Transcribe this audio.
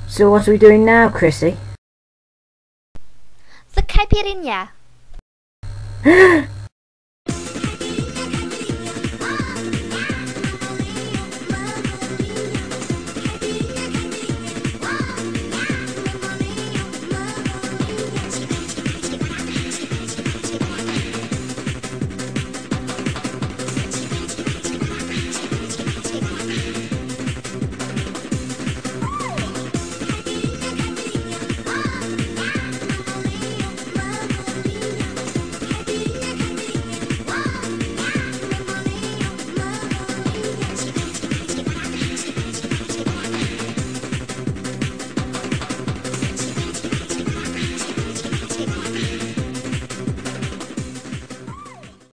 So what are we doing now, Chrissy? The caipirinha.